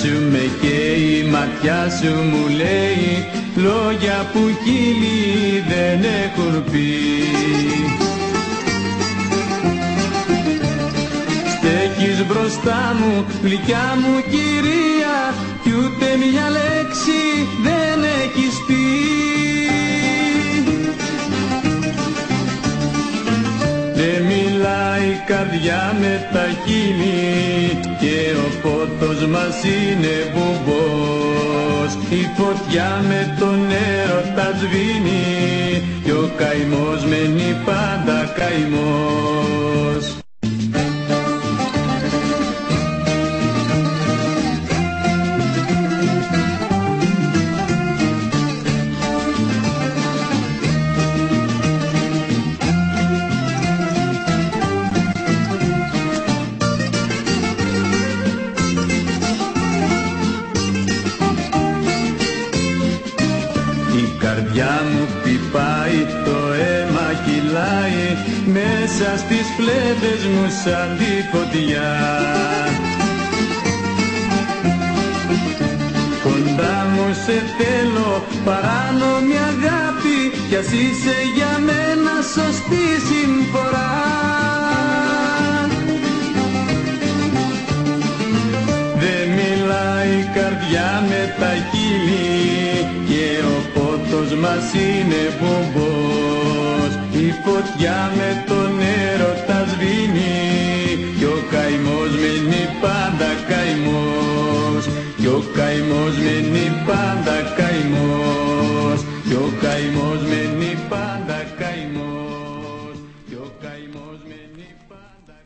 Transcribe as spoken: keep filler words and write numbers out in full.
σου με καίει, η ματιά σου μου λέει λόγια που χείλη δεν έχουν πει. Στέκεις μπροστά μου, γλυκιά μου κυρία, κι ούτε μια λέξη δεν έχεις πει. Δεν μιλάει η καρδιά με τα χείλη και ο πότος μας είναι μπουμπός. Η φωτιά με τον έρωτα σβήνει κι ο καημός μένει πάντα καημός. Η καρδιά μου χτυπάει, το αίμα κυλάει μέσα στις φλέβες μου σαν τη φωτιά. Κοντά μου σε θέλω, παράνομη αγάπη, κι ας είσαι για μένα σωστή συμφορά. Δεν μιλάει η καρδιά με τα χείλη και ο πότος μας είναι μπομπός. Η φωτιά με τον έρωτα σβήνει κι ο καημός μένει πάντα καημός. Κι ο καημός μένει πάντα καημός. Κι ο καημός μένει πάντα καημός. Κι ο καημός μένει πάντα